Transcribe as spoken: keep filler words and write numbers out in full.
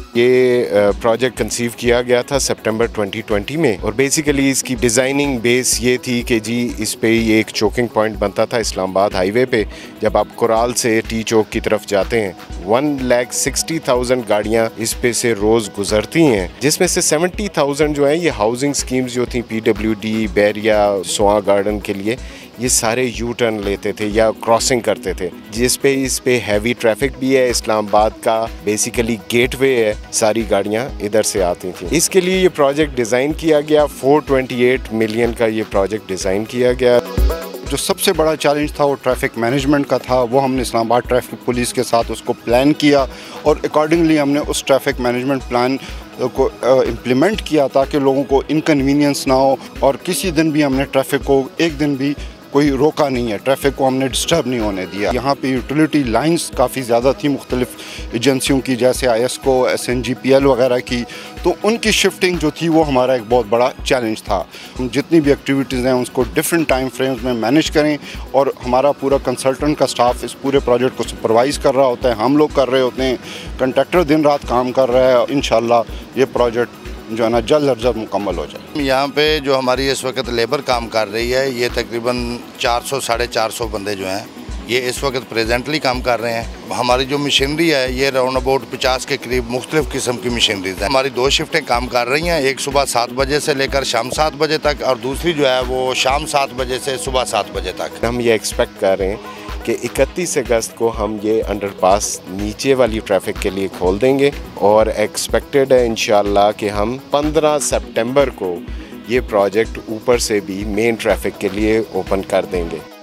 ये project conceive किया गया था सितंबर ट्वेंटी ट्वेंटी में और बेसिकली इसकी डिज़ाइनिंग बेस ये थी कि जी इस पे ये एक चोकिंग पॉइंट बनता था इस्लामाबाद हाईवे पे। जब आप कुराल से टी चौक की तरफ जाते हैं वन लैख सिक्सटी थाउजेंड गाड़ियाँ इस पे से रोज़ गुजरती हैं, जिसमें से सेवेंटी थाउजेंड जो हैं ये हाउसिंग स्कीम्स जो थी पी डब्ल्यू डी, बैरिया, सोआ गार्डन के लिए, ये सारे यू टर्न लेते थे या क्रॉसिंग करते थे, जिस पे इस पे हैवी ट्रैफिक भी है। इस्लामाबाद का बेसिकली गेटवे है, सारी गाड़ियाँ इधर से आती थी। इसके लिए ये प्रोजेक्ट डिज़ाइन किया गया, फोर ट्वेंटी एट मिलियन का ये प्रोजेक्ट डिज़ाइन किया गया। जो सबसे बड़ा चैलेंज था वो ट्रैफिक मैनेजमेंट का था। वो हमने इस्लामाबाद ट्रैफिक पुलिस के साथ उसको प्लान किया और अकॉर्डिंगली हमने उस ट्रैफिक मैनेजमेंट प्लान को इम्प्लीमेंट किया ताकि लोगों को इनकन्वीनियंस ना हो। और किसी दिन भी हमने ट्रैफिक को एक दिन भी कोई रोका नहीं है, ट्रैफिक को हमने डिस्टर्ब नहीं होने दिया। यहाँ पे यूटिलिटी लाइंस काफ़ी ज़्यादा थी मुख्तलिफ एजेंसियों की, जैसे आई एस को, S N G P L वगैरह की, तो उनकी शिफ्टिंग जो थी वो हमारा एक बहुत बड़ा चैलेंज था। हम जितनी भी एक्टिविटीज़ हैं उसको डिफरेंट टाइम फ्रेम्स में मैनेज करें और हमारा पूरा कंसल्टेंट का स्टाफ इस पूरे प्रोजेक्ट को सुपरवाइज़ कर रहा होता है, हम लोग कर रहे होते हैं, कंट्रैक्टर दिन रात काम कर रहा है। इंशाल्लाह ये प्रोजेक्ट जो है ना जल्द अज जल्द मुकम्मल हो जाए। यहाँ पे जो हमारी इस वक्त लेबर काम कर रही है ये तकरीबन चार सौ साढ़े चार सौ बंदे जो हैं ये इस वक्त प्रेजेंटली काम कर रहे हैं। हमारी जो मशीनरी है ये राउंड अबाउट पचास के करीब मुख्तलिफ किस्म की मशीनरीज हैं। हमारी दो शिफ्टें काम कर रही हैं, एक सुबह सात बजे से लेकर शाम सात बजे तक और दूसरी जो है वो शाम सात बजे से सुबह सात बजे तक। हम ये एक्सपेक्ट कर रहे हैं कि इकतीस अगस्त को हम ये अंडरपास नीचे वाली ट्रैफिक के लिए खोल देंगे और एक्सपेक्टेड है इंशाल्लाह कि हम पंद्रह सितंबर को ये प्रोजेक्ट ऊपर से भी मेन ट्रैफिक के लिए ओपन कर देंगे।